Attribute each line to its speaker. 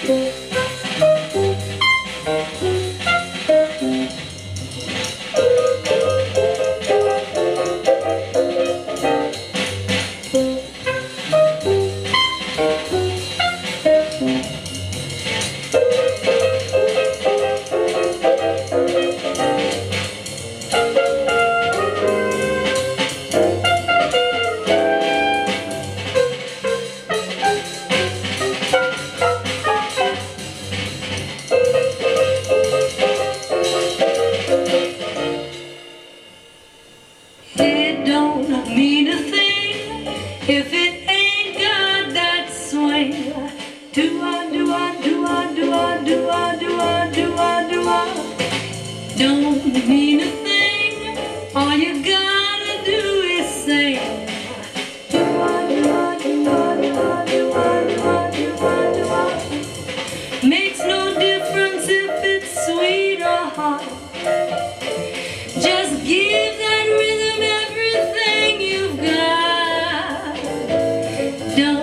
Speaker 1: It don't mean a thing if it ain't got that swing. Do I, do I, do I, do I, do I, do I, do I, do I? Don't mean a thing. All you gotta do is sing. Do I, do I, do I, do I, do I, do I, do I, do I? Makes no difference if it's sweet or hot. Just give that rhythm everything you've got. Don't